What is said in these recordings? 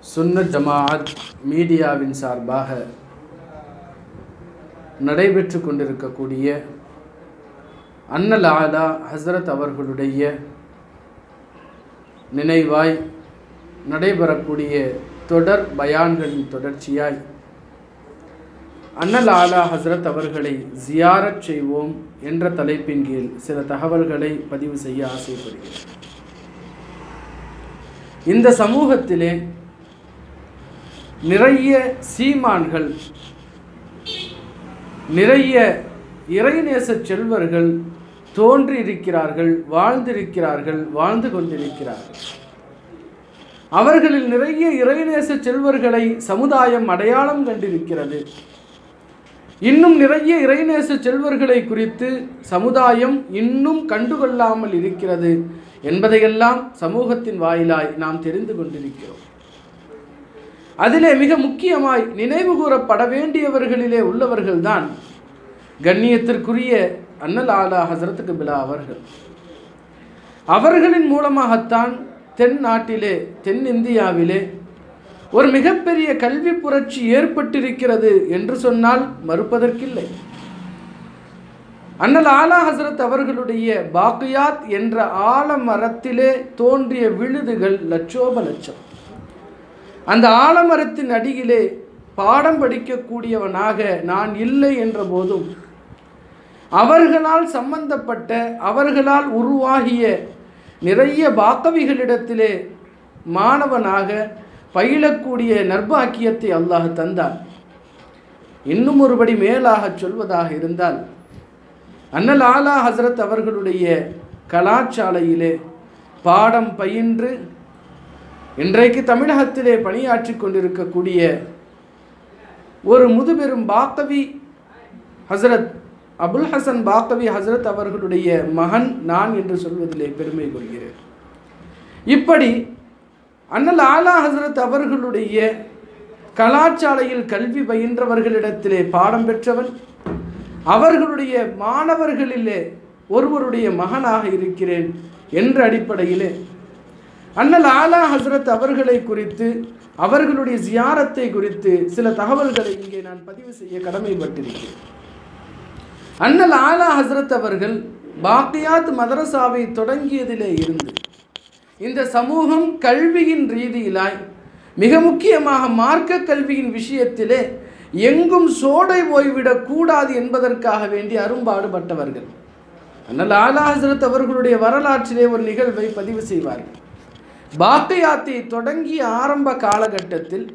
சுன்னத் ஜமாஅத் மீடியாவின் சார்பாக நடைபெற்று கொண்டிருக்கக்கூடிய அன்னல் ஆலா ஹஸ்ரத் அவர்களுடைய நினைவாய் நடைபெறக்கூடிய தொடர் பயான்களின் தொடர்ச்சியாய் அன்னல் ஆலா ஹஸ்ரத் அவர்களை ஜியாரத் செய்வோம் என்ற தலைப்பின் கீழ் சில தகவல்களை பதிவு செய்ய ஆசைப்படுகிறேன். இந்த சமூகத்திலே நிறைய சீமான்கள், நிறைய இறைநேச செல்வர்கள் தோன்றியிருக்கிறார்கள், வாழ்ந்திருக்கிறார்கள், வாழ்ந்து கொண்டிருக்கிறார்கள். அவர்களில் நிறைய இறைநேச செல்வர்களை சமுதாயம் அடையாளம் கண்டிருக்கிறது. இன்னும் நிறைய இறைநேச செல்வர்களை குறித்து சமுதாயம் இன்னும் கண்டுகொள்ளாமல் இருக்கிறது என்பதையெல்லாம் சமூகத்தின் வாயிலாய் நாம் தெரிந்து கொண்டிருக்கிறோம். அதிலே மிக முக்கியமாய் நினைவு கூறப்பட வேண்டியவர்களிலே உள்ளவர்கள்தான் கண்ணியத்திற்குரிய அன்னல் ஆலா ஹஸ்ரத் கிப்லா அவர்கள். அவர்களின் மூலமாகத்தான் தென் நாட்டிலே, தென்னிந்தியாவிலே ஒரு மிகப்பெரிய கல்வி புரட்சி ஏற்பட்டிருக்கிறது என்று சொன்னால் மறுப்பதற்கில்லை. அன்னல் ஆலா ஹஸ்ரத் அவர்களுடைய பாக்கியாத் என்ற ஆலமரத்திலே தோன்றிய விழுதுகள் லட்சோப லட்சம். அந்த ஆலமரத்தின் அடியிலே பாடம் படிக்கக்கூடியவனாக நான் இல்லை என்ற போதும் அவர்களால் சம்பந்தப்பட்ட, அவர்களால் உருவாகிய நிறைய பாக்கவிகளிடத்திலே மாணவனாக பயிலக்கூடிய நற்பாக்கியத்தை அல்லாஹ் தந்தான். இன்னும் ஒருபடி மேலாக சொல்வதாக இருந்தால், அன்னல் ஆலா ஹஸ்ரத் அவர்களுடைய கலாசாலையிலே பாடம் பயின்று இன்றைக்கு தமிழகத்திலே பணியாற்றி கொண்டிருக்கக்கூடிய ஒரு முதுபெரும் பாக்கவி ஹஸ்ரத் அபுல் ஹசன் பாக்கவி ஹஸ்ரத் அவர்களுடைய மகன் நான் என்று சொல்வதிலே பெருமை கொள்கிறேன். இப்படி அன்னல் ஆலா ஹஸ்ரத் அவர்களுடைய கலாசாலையில் கல்வி பயின்றவர்களிடத்திலே பாடம் பெற்றவன், அவர்களுடைய மாணவர்களிலே ஒருவருடைய மகனாக இருக்கிறேன் என்ற அடிப்படையிலே அன்னல் ஆலா ஹஸ்ரத் அவர்களை குறித்து, அவர்களுடைய ஜியாரத்தை குறித்து சில தகவல்களை இங்கே நான் பதிவு செய்ய கடமைப்பட்டிருக்கிறேன். அன்னல் ஆலா ஹஸ்ரத் அவர்கள் பாக்கியாத் மதரசாவை தொடங்கியதிலே இருந்து இந்த சமூகம் கல்வியின் ரீதியிலாய், மிக முக்கியமாக மார்க்க கல்வியின் விஷயத்திலே எங்கும் சோடை போய்விடக் கூடாது என்பதற்காக வேண்டி அரும்பாடுபட்டவர்கள். அன்னல் ஆலா ஹஸ்ரத் அவர்களுடைய வரலாற்றிலே ஒரு நிகழ்வை பதிவு செய்வார்கள். பாக்கியாத்தை தொடங்கிய ஆரம்ப காலகட்டத்தில்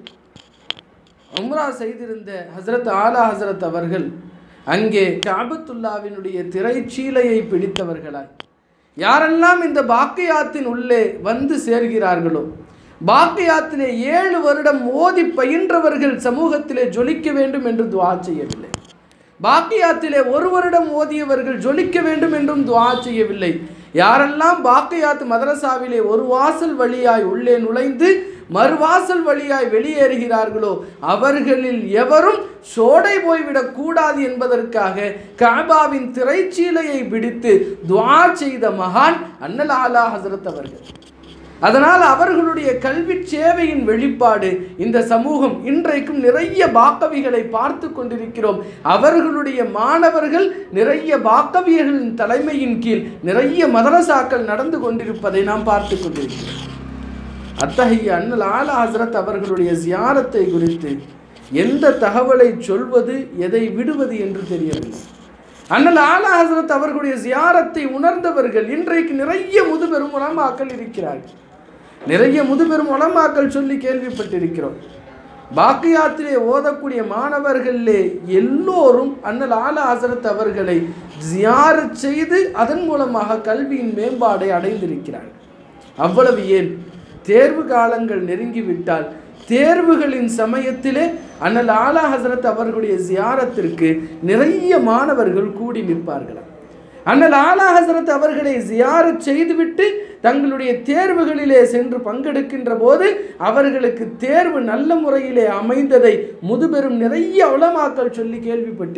உம்ரா செய்திருந்த ஹஸ்ரத் ஆலா ஹஸ்ரத் அவர்கள் அங்கே காபத்துல்லாவினுடைய திரைச்சீலையை பிடித்தவர்களாய் யாரெல்லாம் இந்த பாக்கியாத்தின் உள்ளே வந்து சேர்கிறார்களோ, பாக்கியாத்திலே 7 வருடம் ஓதி பயின்றவர்கள் சமூகத்திலே ஜொலிக்க வேண்டும் என்று துஆ செய்யவில்லை. பாக்கியாத்திலே 1 வருடம் ஓதியவர்கள் ஜொலிக்க வேண்டும் என்றும் துஆ செய்யவில்லை. யாரெல்லாம் பாக்கியாத் மதரசாவிலே ஒரு வாசல் வழியாய் உள்ளே நுழைந்து மறுவாசல் வழியாய் வெளியேறுகிறார்களோ அவர்களில் எவரும் சோடை போய்விடக் கூடாது என்பதற்காக கஅபாவின் திரைச்சீலையை பிடித்து துஆ செய்த மகான் அன்னல் ஆலா ஹஸ்ரத் அவர்கள். அதனால் அவர்களுடைய கல்வி சேவையின் வெளிப்பாடு இந்த சமூகம் இன்றைக்கும் நிறைய பாக்கவிகளை பார்த்து கொண்டிருக்கிறோம். அவர்களுடைய மாணவர்கள் நிறைய பாக்கவியர்களின் தலைமையின் கீழ் நிறைய மதரசாக்கள் நடந்து கொண்டிருப்பதை நாம் பார்த்து கொண்டிருக்கிறோம். அத்தகைய அன்னல் ஆலா ஹஸ்ரத் அவர்களுடைய ஜியாரத்தை குறித்து எந்த தகவலை சொல்வது, எதை விடுவது என்று தெரியவில்லை. அன்னல் ஆலா ஹஸ்ரத் அவர்களுடைய ஜியாரத்தை உணர்ந்தவர்கள் இன்றைக்கு நிறைய முதுபெரும் உலமாக்கள் இருக்கிறார்கள். நிறைய முதுபெரும் உலமாக்கள் சொல்லி கேள்விப்பட்டிருக்கிறோம். பாக்கியாத்திலே ஓதக்கூடிய மாணவர்களே எல்லோரும் அன்னல் ஆலா ஹஸ்ரத் அவர்களை ஜியாரத் செய்து அதன் மூலமாக கல்வியின் மேம்பாடை அடைந்திருக்கிறார்கள். அவ்வளவு ஏன், தேர்வு காலங்கள் நெருங்கிவிட்டால் தேர்வுகளின் சமயத்திலே அன்னல் ஆலா ஹஸ்ரத் அவர்களுடைய ஜியாரத்திற்கு நிறைய மாணவர்கள் கூடி நிற்பார்களாம். அன்னல் ஆலா ஹஸ்ரத் அவர்களை ஜியாரத் செய்துவிட்டு தங்களுடைய தேர்வுகளிலே சென்று பங்கெடுக்கின்ற போது அவர்களுக்கு தேர்வு நல்ல முறையிலே அமைந்ததை முதுபெரும் நிறைய உலமாக்கள் சொல்லி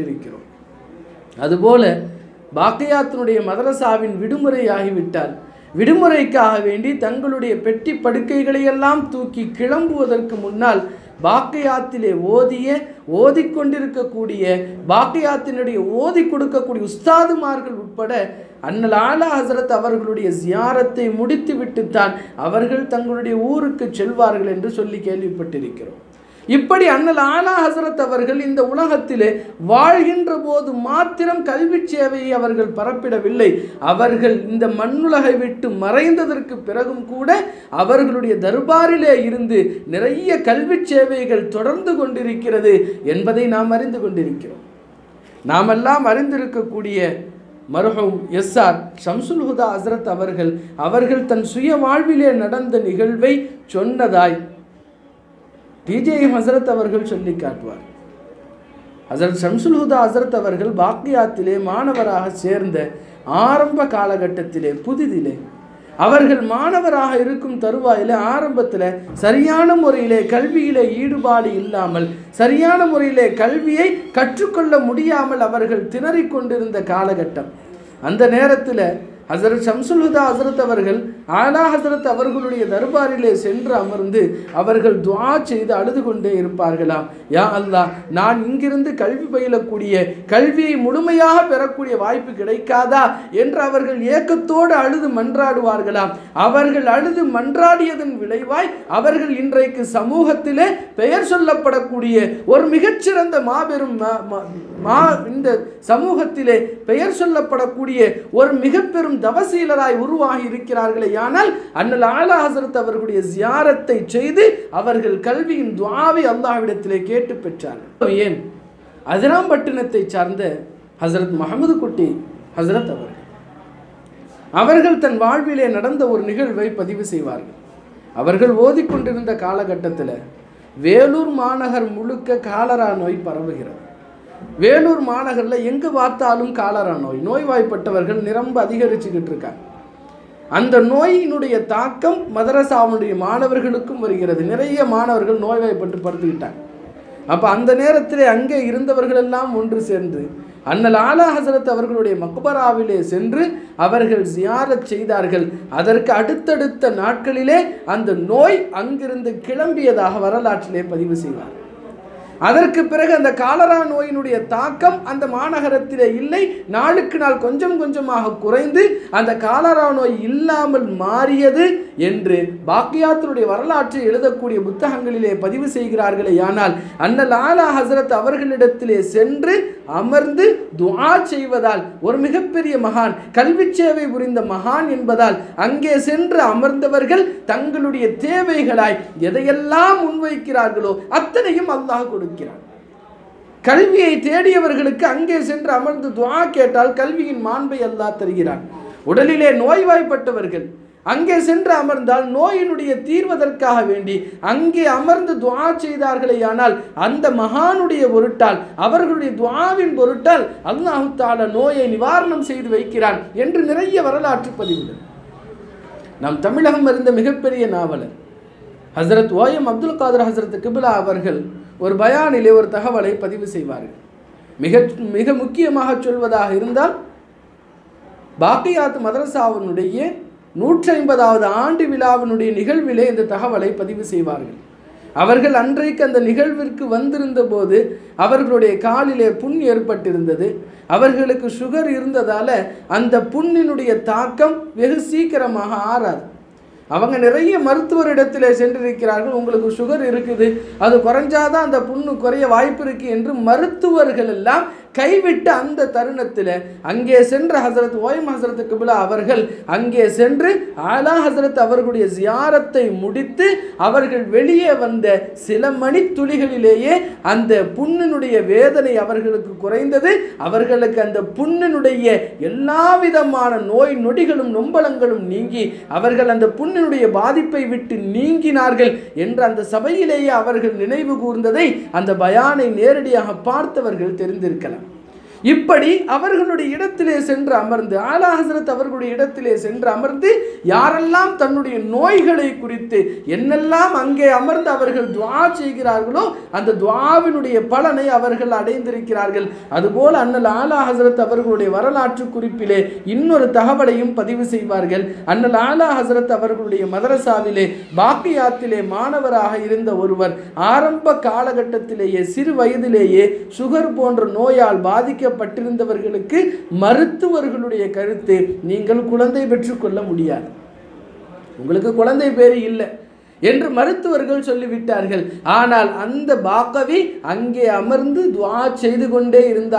கேள்விப்பட்டிருக்கிறோம். அதுபோல பாக்கியாத்தினுடைய மதரசாவின் விடுமுறை ஆகிவிட்டால் விடுமுறைக்காக வேண்டி தங்களுடைய பெட்டி படுக்கைகளையெல்லாம் தூக்கி கிளம்புவதற்கு முன்னால் பாக்கியாத்திலே ஓதிக்கொண்டிருக்கக்கூடிய பாக்கியாத்தினுடைய ஓதி கொடுக்கக்கூடிய உஸ்தாதுமார்கள் உட்பட அண்ணல் ஆலா ஹசரத் அவர்களுடைய ஜியாரத்தை முடித்து விட்டுத்தான் அவர்கள் தங்களுடைய ஊருக்கு செல்வார்கள் என்று சொல்லி கேள்விப்பட்டிருக்கிறோம். இப்படி அண்ணல் ஆலா ஹசரத் அவர்கள் இந்த உலகத்திலே வாழ்கின்ற போது மாத்திரம் கல்வி சேவையை அவர்கள் பரப்பிடவில்லை. அவர்கள் இந்த மண்ணுலகை விட்டு மறைந்ததற்கு பிறகும் கூட அவர்களுடைய தர்பாரிலே இருந்து நிறைய கல்வி சேவைகள் தொடர்ந்து கொண்டிருக்கிறது என்பதை நாம் அறிந்து கொண்டிருக்கிறோம். நாமெல்லாம் அறிந்திருக்கக்கூடிய மர்ஹூம் எஸ்ஆர் ஷம்சுல் ஹுதா ஹசரத் அவர்கள் தன் சுய வாழ்விலே நடந்த நிகழ்வை சொன்னதாய் டிஜேஎம் ஹசரத் அவர்கள் சொல்லி காட்டுவார். ஹசரத் ஷம்சுல் ஹுதா ஹசரத் அவர்கள் பாக்கியாத்திலே மாணவராக சேர்ந்த ஆரம்ப காலகட்டத்திலே புதிதிலே அவர்கள் மாணவராக இருக்கும் தருவாயிலே ஆரம்பத்தில் சரியான முறையிலே கல்வியிலே ஈடுபாடு இல்லாமல் சரியான முறையிலே கல்வியை கற்றுக்கொள்ள முடியாமல் அவர்கள் திணறிக் கொண்டிருந்த காலகட்டம். அந்த நேரத்தில் ஹசரத் ஷம்சுல் ஹுதா ஹசரத் அவர்கள் ஆலா ஹசரத் அவர்களுடைய தர்பாரிலே சென்று அமர்ந்து அவர்கள் துஆ செய்து அழுது கொண்டே இருப்பார்களாம். யா அல்லாஹ், நான் இங்கிருந்து கல்வி பயிலக்கூடிய கல்வியை முழுமையாக பெறக்கூடிய வாய்ப்பு கிடைக்காதா என்று அவர்கள் ஏக்கத்தோடு அழுது மன்றாடுவார்களாம். அவர்கள் அழுது மன்றாடியதன் விளைவாய் அவர்கள் இன்றைக்கு சமூகத்திலே பெயர் சொல்லப்படக்கூடிய ஒரு மிகச்சிறந்த மாபெரும் இந்த சமூகத்திலே பெயர் சொல்லப்படக்கூடிய ஒரு மிக பெரும் தவசீலராய் உருவாகி இருக்கிறார்களே. ஆனால் அண்ணல் ஆலா ஹசரத் அவர்களுடைய ஜியாரத்தை செய்து அவர்கள் கல்வியின் துஆவை அல்லாஹ்விடத்திலே கேட்டு பெற்றார்கள். ஏன் அதிராம்பட்டினத்தை சார்ந்த ஹசரத் முஹம்மது குட்டி ஹசரத் அவர்கள் தன் வாழ்விலே நடந்த ஒரு நிகழ்வை பதிவு செய்வார்கள். அவர்கள் ஓதிக்கொண்டிருந்த காலகட்டத்தில் வேலூர் மாநகர் முழுக்க காலரா நோய் பரவுகிறது. வேலூர் மாநகரில் எங்கு பார்த்தாலும் காலரா நோய்வாய்ப்பட்டவர்கள் நிரம்ப அதிகரிச்சுக்கிட்டு இருக்காங்க. அந்த நோயினுடைய தாக்கம் மதரசாவுடைய மாணவர்களுக்கும் வருகிறது. நிறைய மாணவர்கள் நோய்வாய்ப்பட்டு படுத்துக்கிட்டாங்க. அப்போ அந்த நேரத்தில் அங்கே இருந்தவர்கள் எல்லாம் ஒன்று சேர்ந்து அண்ணல் ஆலா ஹசரத் அவர்களுடைய மக்பராவிலே சென்று அவர்கள் ஜியாரத் செய்தார்கள். அதற்கு அடுத்தடுத்த நாட்களிலே அந்த நோய் அங்கிருந்து கிளம்பியதாக வரலாற்றிலே பதிவு செய்வார். அதற்கு பிறகு அந்த காலரா நோயினுடைய தாக்கம் அந்த மாநகரத்திலே இல்லை. நாளுக்கு நாள் கொஞ்சம் கொஞ்சமாக குறைந்து அந்த காலரா நோய் இல்லாமல் மாறியது என்று பாக்கியாத்தினுடைய வரலாற்றை எழுதக்கூடிய புத்தகங்களிலே பதிவு செய்கிறார்களே. ஆனால் அண்ணல் ஆலா ஹசரத் அவர்களிடத்திலே சென்று அமர்ந்து துஆ செய்வதால் ஒரு மிகப்பெரிய மகான், கல்வி சேவை புரிந்த மகான் என்பதால் அங்கே சென்று அமர்ந்தவர்கள் தங்களுடைய தேவைகளாய் எதையெல்லாம் முன்வைக்கிறார்களோ அத்தனையும் அல்லாஹ் கொடுக்கிறார். கல்வியை தேடியவர்களுக்கு அங்கே சென்று அமர்ந்து துஆ கேட்டால் கல்வியின் மாண்பை அல்லாஹ் தருகிறார். உடலிலே நோய்வாய்ப்பட்டவர்கள் அங்கே சென்று அமர்ந்தால் நோயினுடைய தீர்வதற்காக வேண்டி அங்கே அமர்ந்து துஆ செய்தார்களே. ஆனால் அந்த மகானுடைய பொருட்டால் அவர்களுடைய துஆவின் பொருட்டால் அல்லாஹ் தஆலா நோயை நிவாரணம் செய்து வைக்கிறான் என்று நிறைய வரலாற்று பதிவுகள். நம் தமிழகம் இருந்த மிகப்பெரிய நாவலர் ஹசரத் ஓஎம் அப்துல் காதர் ஹசரத் கிபிலா அவர்கள் ஒரு பயானிலே ஒரு தகவலை பதிவு செய்வார்கள். மிக முக்கியமாக சொல்வதாக இருந்தால் பாக்கியாத் மதரசாவினுடைய 150வது ஆண்டு விழாவினுடைய நிகழ்விலே இந்த தகவலை பதிவு செய்வார்கள். அவர்கள் அன்றைக்கு அந்த நிகழ்விற்கு வந்திருந்த போது அவர்களுடைய காலிலே புண் ஏற்பட்டிருந்தது. அவர்களுக்கு சுகர் இருந்ததால் அந்த புண்ணினுடைய தாக்கம் வெகு சீக்கிரமாக ஆறாது. அவங்க நிறைய மருத்துவரிடத்திலே சென்றிருக்கிறார்கள். உங்களுக்கு சுகர் இருக்குது, அது குறைஞ்சாதான் அந்த புண்ணு குறைய வாய்ப்பு இருக்கு என்று மருத்துவர்கள் எல்லாம் கைவிட்ட அந்த தருணத்தில் அங்கே சென்ற ஹசரத் ஓயம் ஹசரத் கிபிலா அவர்கள் அங்கே சென்று ஆலா ஹசரத் அவர்களுடைய ஜியாரத்தை முடித்து அவர்கள் வெளியே வந்த சில மணித்துளிகளிலேயே அந்த புண்ணினுடைய வேதனை அவர்களுக்கு குறைந்தது. அவர்களுக்கு அந்த புண்ணினுடைய எல்லா விதமான நோய் நொடிகளும் நொம்பலங்களும் நீங்கி அவர்கள் அந்த புண்ணினுடைய பாதிப்பை விட்டு நீங்கினார்கள் என்று அந்த சபையிலேயே அவர்கள் நினைவு கூர்ந்ததை அந்த பயானை நேரடியாக பார்த்தவர்கள் தெரிந்திருக்கலாம். இப்படி அவர்களுடைய இடத்திலே சென்று அமர்ந்து, ஆலா ஹஸரத் அவர்களுடைய இடத்திலே சென்று அமர்ந்து, யாரெல்லாம் தன்னுடைய நோய்களை குறித்து என்னெல்லாம் அங்கே அமர்ந்து அவர்கள் துஆ செய்கிறார்களோ அந்த துஆவினுடைய பலனை அவர்கள் அடைந்திருக்கிறார்கள். அதுபோல் அண்ணல் ஆலா ஹஸரத் அவர்களுடைய வரலாற்று குறிப்பிலே இன்னொரு தகவலையும் பதிவு செய்வார்கள். அண்ணல் ஆலா ஹஸரத் அவர்களுடைய மதரசாவிலே பாக்கியாத்திலே மாணவராக இருந்த ஒருவர் ஆரம்ப காலகட்டத்திலேயே சிறு வயதிலேயே சுகர் போன்ற நோயால் பாதிக்கப்பட்டிருந்தவர்களுக்கு மருத்துவர்களுடைய கருத்து, நீங்கள் குழந்தை பெற்றுக்கொள்ள முடியாது, உங்களுக்கு குழந்தை பேரு இல்லை என்று மருத்துவர்கள் சொல்லிவிட்டார்கள். ஆனால் அந்த பாக்கவி அங்கே அமர்ந்து துஆ செய்து கொண்டே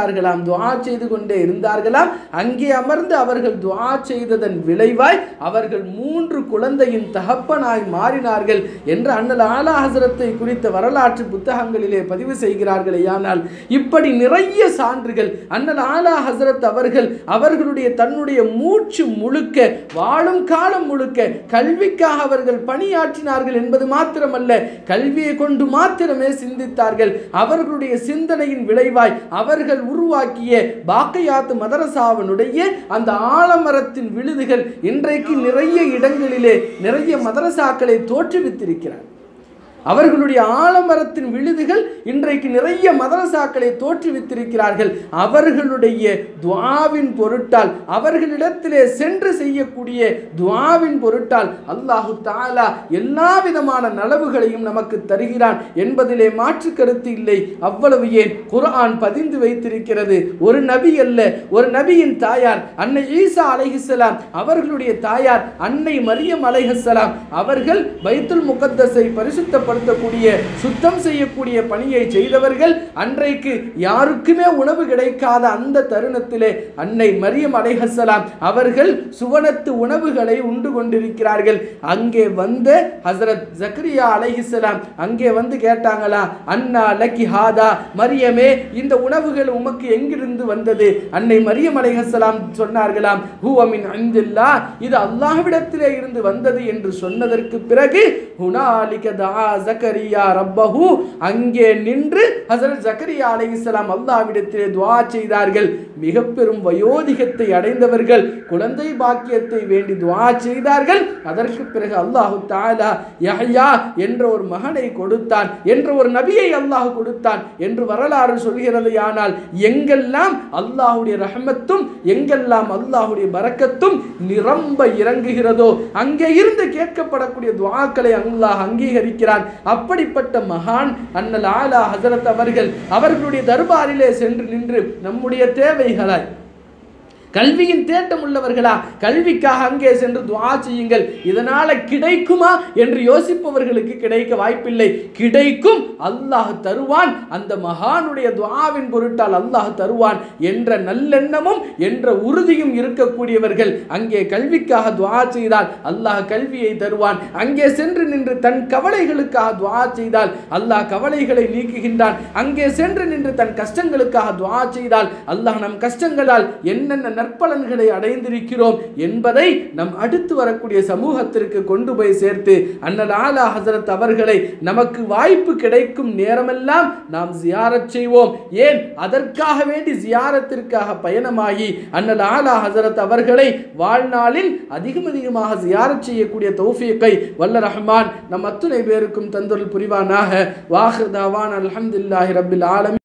இருந்தார்களாம். அங்கே அமர்ந்து அவர்கள் துஆ செய்ததன் விளைவாய் அவர்கள் 3 குழந்தையின் தகப்பனாய் மாறினார்கள் என்று அண்ணல் ஆலா ஹஸரத்தை குறித்த வரலாற்று புத்தகங்களிலே பதிவு செய்கிறார்களே. ஆனால் இப்படி நிறைய சான்றுகள் அண்ணல் ஆலா ஹஸரத் அவர்கள் அவர்களுடைய தன்னுடைய மூச்சு முழுக்க, வாழும் காலம் முழுக்க கல்விக்காக அவர்கள் பணியாற்றினார்கள் என்பது மாத்திரமல்ல, கல்வியை கொண்டு மாத்திரமே சிந்தித்தார்கள். அவர்களுடைய சிந்தனையின் விளைவாய் அவர்கள் உருவாக்கிய பாக்கியாத் மதரசாவினுடைய அந்த ஆலமரத்தின் விழுதுகள் இன்றைக்கு நிறைய இடங்களிலே நிறைய மதரசாக்களை தோற்றுவித்திருக்கிறார். அவர்களுடைய ஆலமரத்தின் விழுதுகள் இன்றைக்கு நிறைய மதரசாக்களை தோற்றுவித்திருக்கிறார்கள். அவர்களுடைய துஆவின் பொருட்டால், அவர்களிடத்திலே சென்று செய்யக்கூடிய துஆவின் பொருட்டால் அல்லாஹு தஆலா எல்லா விதமான நலவுகளையும் நமக்கு தருகிறான் என்பதிலே மாற்று கருத்து இல்லை. அவ்வளவு ஏன் குர்ஆன் பதிந்து வைத்திருக்கிறது. ஒரு நபி அல்ல, ஒரு நபியின் தாயார் அன்னை ஈசா அலைஹிஸ்ஸலாம் அவர்களுடைய தாயார் அன்னை மரியம் அலைஹிஸ்ஸலாம் அவர்கள் பைத்துல் முகத்தஸை பரிசுத்த சுத்தம் செய்யக்கூடிய பணியை செய்தவர்கள். அன்றைக்கு யாருக்குமே உணவு கிடைக்காத அந்த தருணத்திலே அன்னை மரியம் அலைஹிஸ்ஸலாம் அவர்கள் சுவனத்து உணவுகளை உண்டு கொண்டிருக்கிறார்கள். அங்கே வந்த ஹஸரத் ஜக்கரியா அலைஹிஸ்ஸலாம் அங்கே வந்து கேட்டாங்களா, அன்னா லக்கி ஹாதா, மரியமே இந்த உணவுகள் உமக்கு எங்கிருந்து வந்தது? அன்னை மரியம் அலைஹிஸ்ஸலாம் சொன்னார்களாம், ஹுவ மின் இந்தில்லாஹ், இது அல்லாஹ்விடத்திலே இருந்து வந்தது என்று சொன்னதற்கு பிறகு ஹுனாலிக தஆ ஜக்கரியா ரப்பஹு, அங்கே நின்று ஹஸரத் ஜக்கரியா அலைஹிஸ்ஸலாம் அல்லாஹ்விடத்திலே துஆ செய்தார்கள். மிக பெரும் வயோதிகத்தை அடைந்தவர்கள் குழந்தை பாக்கியத்தை வேண்டி துஆ செய்தார்கள். அதற்கு பிறகு அல்லாஹு தஆலா யஹ்யா என்ற ஒரு மகனை கொடுத்தான், என்ற ஒரு நபியை அல்லாஹ் கொடுத்தான் என்று வரலாறு சொல்கிறது. ஆனால் எங்கெல்லாம் அல்லாஹ்வுடைய ரஹ்மத்தும் எங்கெல்லாம் அல்லாஹ்வுடைய பரக்கத்தும் நிரம்ப இறங்குகிறதோ அங்கே இருந்து கேட்கப்படக்கூடிய துஆக்களை அல்லாஹ் அங்கீகரிக்கிறான். அப்படிப்பட்ட மகான் அண்ணல் ஆலா ஹஸரத் அவர்கள் அவர்களுடைய தர்பாரிலே சென்று நின்று நம்முடைய தேவைகளாய், கல்வியின் தேட்டம் உள்ளவர்களா, கல்விக்காக அங்கே சென்று துஆ செய்யுங்கள், இதனால கிடைக்குமா என்று யோசிப்பவர்களுக்கு கிடைக்க வாய்ப்பில்லை. கிடைக்கும், அல்லாஹ் தருவான், அந்த மகானுடைய துஆவின் பொருட்டால் அல்லாஹ் தருவான் என்ற நல்லெண்ணமும் என்ற உறுதியும் இருக்கக்கூடியவர்கள் அங்கே கல்விக்காக துஆ செய்தால் அல்லாஹ் கல்வியை தருவான். அங்கே சென்று நின்று தன் கவலைகளுக்காக துஆ செய்தால் அல்லாஹ் கவலைகளை நீக்குகின்றான். அங்கே சென்று நின்று தன் கஷ்டங்களுக்காக துஆ செய்தால் அல்லாஹ் நம் கஷ்டங்களால் என்னென்ன நற்பலன்களை அடைந்திருக்கிறோம் என்பதை நம் அடுத்து வரக்கூடிய சமூகத்திற்கு கொண்டு போய் சேர்த்து அண்ணல் ஆலா ஹஸரத் அவர்களை நமக்கு வாய்ப்பு கிடைக்கும் நேரமெல்லாம் நாம் ஜியாரத் செய்வோம். ஏன் அதற்காக வேண்டி ஜியாரத்திற்காக பயணமாகி அண்ணல் ஆலா ஹஸரத் அவர்களை வாழ்நாளில் அதிகமாக ஜியாரத் செய்யக்கூடிய தௌஃபீக்கை வல்ல ரஹ்மான் நம் அத்துணை பேருக்கும் தந்தருள் புரிவானாக. வாஹிர் தாவான் அல்ஹம்துலில்லாஹி ரப்பில் ஆலமீன்.